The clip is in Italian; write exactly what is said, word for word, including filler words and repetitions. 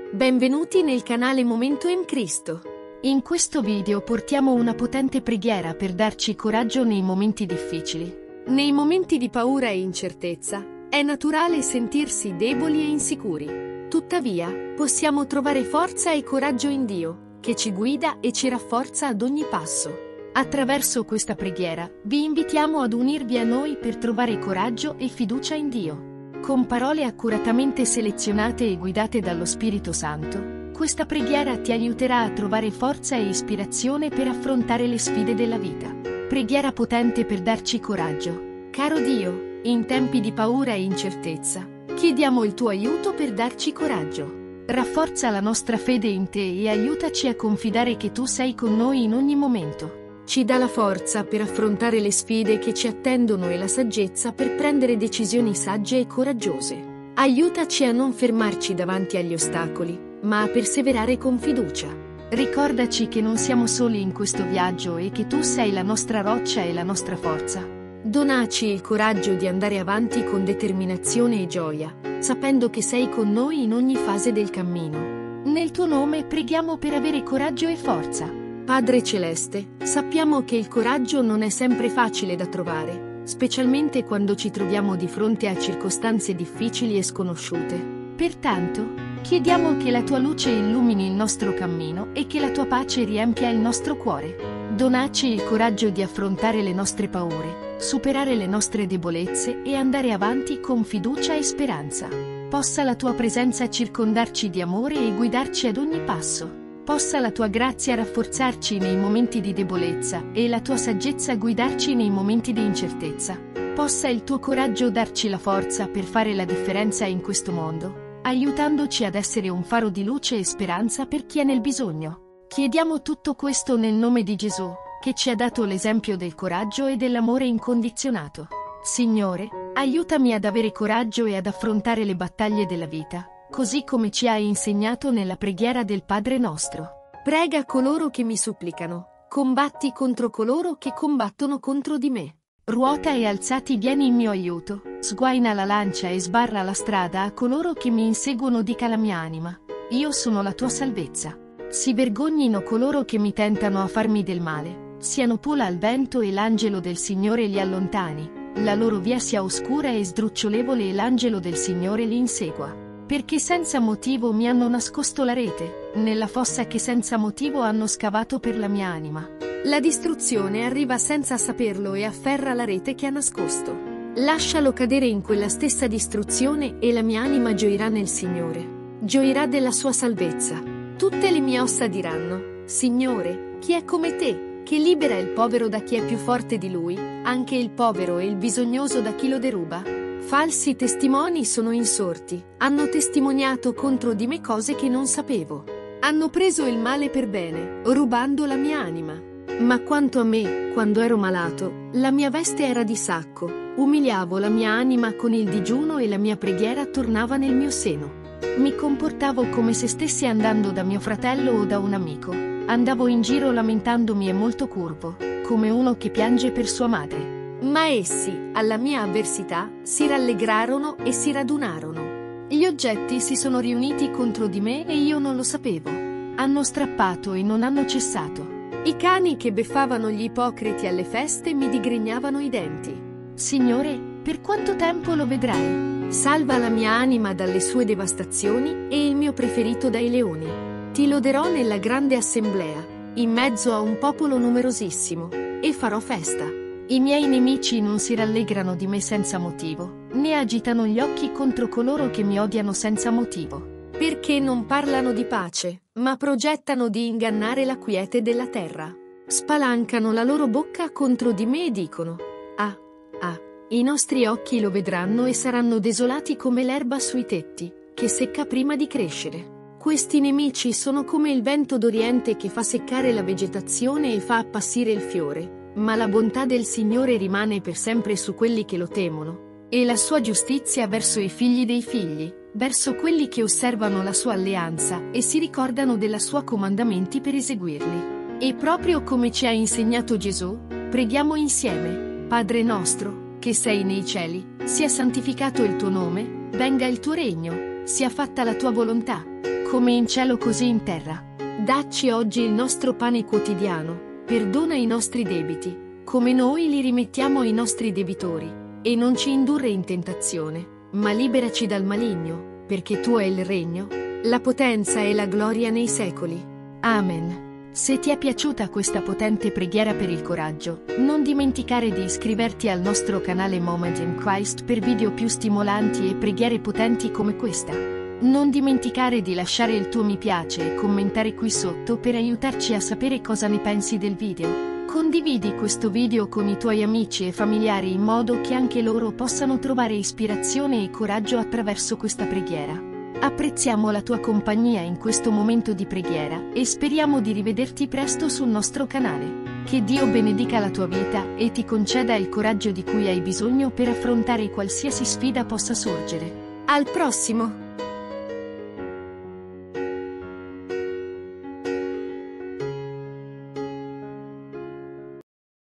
Benvenuti nel canale Momento in Cristo. In questo video portiamo una potente preghiera per darci coraggio nei momenti difficili. Nei momenti di paura e incertezza, è naturale sentirsi deboli e insicuri. Tuttavia, possiamo trovare forza e coraggio in Dio, che ci guida e ci rafforza ad ogni passo. Attraverso questa preghiera, vi invitiamo ad unirvi a noi per trovare coraggio e fiducia in Dio. Con parole accuratamente selezionate e guidate dallo Spirito Santo, questa preghiera ti aiuterà a trovare forza e ispirazione per affrontare le sfide della vita. Preghiera potente per darci coraggio. Caro Dio, in tempi di paura e incertezza, chiediamo il tuo aiuto per darci coraggio. Rafforza la nostra fede in te e aiutaci a confidare che tu sei con noi in ogni momento. Ci dà la forza per affrontare le sfide che ci attendono e la saggezza per prendere decisioni sagge e coraggiose. Aiutaci a non fermarci davanti agli ostacoli, ma a perseverare con fiducia. Ricordaci che non siamo soli in questo viaggio e che tu sei la nostra roccia e la nostra forza. Donaci il coraggio di andare avanti con determinazione e gioia, sapendo che sei con noi in ogni fase del cammino. Nel tuo nome preghiamo per avere coraggio e forza. Padre Celeste, sappiamo che il coraggio non è sempre facile da trovare, specialmente quando ci troviamo di fronte a circostanze difficili e sconosciute. Pertanto, chiediamo che la tua luce illumini il nostro cammino e che la tua pace riempia il nostro cuore. Donaci il coraggio di affrontare le nostre paure, superare le nostre debolezze e andare avanti con fiducia e speranza. Possa la tua presenza circondarci di amore e guidarci ad ogni passo. Possa la tua grazia rafforzarci nei momenti di debolezza e la tua saggezza guidarci nei momenti di incertezza. Possa il tuo coraggio darci la forza per fare la differenza in questo mondo, aiutandoci ad essere un faro di luce e speranza per chi è nel bisogno. Chiediamo tutto questo nel nome di Gesù, che ci ha dato l'esempio del coraggio e dell'amore incondizionato. Signore, aiutami ad avere coraggio e ad affrontare le battaglie della vita, così come ci hai insegnato nella preghiera del Padre nostro. Prega coloro che mi supplicano, combatti contro coloro che combattono contro di me. Ruota e alzati vieni in mio aiuto, sguaina la lancia e sbarra la strada a coloro che mi inseguono, dica la mia anima. Io sono la tua salvezza. Si vergognino coloro che mi tentano a farmi del male, siano pola al vento e l'angelo del Signore li allontani, la loro via sia oscura e sdrucciolevole e l'angelo del Signore li insegua. Perché senza motivo mi hanno nascosto la rete, nella fossa che senza motivo hanno scavato per la mia anima. La distruzione arriva senza saperlo e afferra la rete che ha nascosto. Lascialo cadere in quella stessa distruzione e la mia anima gioirà nel Signore. Gioirà della sua salvezza. Tutte le mie ossa diranno: Signore, chi è come te, che libera il povero da chi è più forte di lui, anche il povero e il bisognoso da chi lo deruba? Falsi testimoni sono insorti, hanno testimoniato contro di me cose che non sapevo. Hanno preso il male per bene, rubando la mia anima. Ma quanto a me, quando ero malato, la mia veste era di sacco, umiliavo la mia anima con il digiuno e la mia preghiera tornava nel mio seno. Mi comportavo come se stessi andando da mio fratello o da un amico. Andavo in giro lamentandomi e molto curvo, come uno che piange per sua madre. Ma essi, alla mia avversità, si rallegrarono e si radunarono. Gli oggetti si sono riuniti contro di me e io non lo sapevo. Hanno strappato e non hanno cessato. I cani che beffavano gli ipocriti alle feste mi digrignavano i denti. Signore, per quanto tempo lo vedrai? Salva la mia anima dalle sue devastazioni e il mio preferito dai leoni. Ti loderò nella grande assemblea, in mezzo a un popolo numerosissimo, e farò festa. I miei nemici non si rallegrano di me senza motivo, né agitano gli occhi contro coloro che mi odiano senza motivo. Perché non parlano di pace, ma progettano di ingannare la quiete della terra. Spalancano la loro bocca contro di me e dicono: Ah, ah, i nostri occhi lo vedranno e saranno desolati come l'erba sui tetti, che secca prima di crescere. Questi nemici sono come il vento d'Oriente che fa seccare la vegetazione e fa appassire il fiore. Ma la bontà del Signore rimane per sempre su quelli che lo temono, e la sua giustizia verso i figli dei figli, verso quelli che osservano la sua alleanza e si ricordano della sua comandamenti per eseguirli. E proprio come ci ha insegnato Gesù, preghiamo insieme: Padre nostro, che sei nei cieli, sia santificato il tuo nome, venga il tuo regno, sia fatta la tua volontà, come in cielo così in terra. Dacci oggi il nostro pane quotidiano, perdona i nostri debiti, come noi li rimettiamo ai nostri debitori, e non ci indurre in tentazione, ma liberaci dal maligno, perché tuo è il regno, la potenza e la gloria nei secoli. Amen. Se ti è piaciuta questa potente preghiera per il coraggio, non dimenticare di iscriverti al nostro canale Moment in Christ per video più stimolanti e preghiere potenti come questa. Non dimenticare di lasciare il tuo mi piace e commentare qui sotto per aiutarci a sapere cosa ne pensi del video. Condividi questo video con i tuoi amici e familiari in modo che anche loro possano trovare ispirazione e coraggio attraverso questa preghiera. Apprezziamo la tua compagnia in questo momento di preghiera e speriamo di rivederti presto sul nostro canale. Che Dio benedica la tua vita e ti conceda il coraggio di cui hai bisogno per affrontare qualsiasi sfida possa sorgere. Al prossimo!